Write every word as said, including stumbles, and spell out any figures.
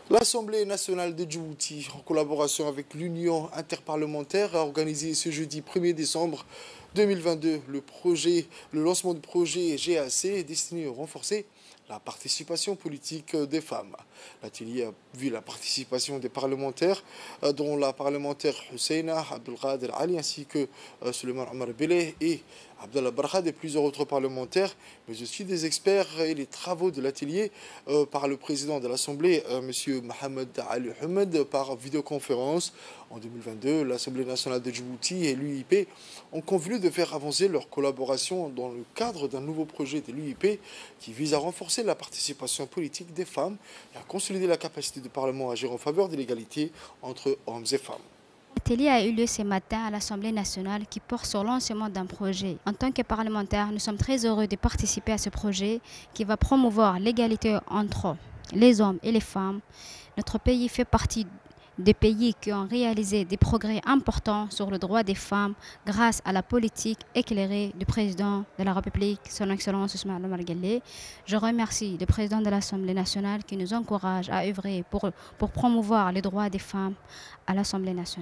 L'Assemblée nationale de Djibouti, en collaboration avec l'Union interparlementaire, a organisé ce jeudi premier décembre deux mille vingt-deux le, projet, le lancement du projet G A C destiné à renforcer la participation politique des femmes. L'atelier a vu la participation des parlementaires, dont la parlementaire Husseina Abdelkader Ali ainsi que Suleiman Omar Beleh et Abdallah Barhad et plusieurs autres parlementaires, mais aussi des experts et les travaux de l'atelier euh, par le président de l'Assemblée, euh, M. Mohamed Ali Hamed, par vidéoconférence. En deux mille vingt-deux, l'Assemblée nationale de Djibouti et l'U I P ont convenu de faire avancer leur collaboration dans le cadre d'un nouveau projet de l'U I P qui vise à renforcer la participation politique des femmes et à consolider la capacité du Parlement à agir en faveur de l'égalité entre hommes et femmes. L'atelier a eu lieu ce matin à l'Assemblée nationale qui porte sur le lancement d'un projet. En tant que parlementaires, nous sommes très heureux de participer à ce projet qui va promouvoir l'égalité entre les hommes et les femmes. Notre pays fait partie des pays qui ont réalisé des progrès importants sur le droit des femmes grâce à la politique éclairée du président de la République, son Excellence Ismaïla Omar Guelleh. Je remercie le président de l'Assemblée nationale qui nous encourage à œuvrer pour, pour promouvoir les droits des femmes à l'Assemblée nationale.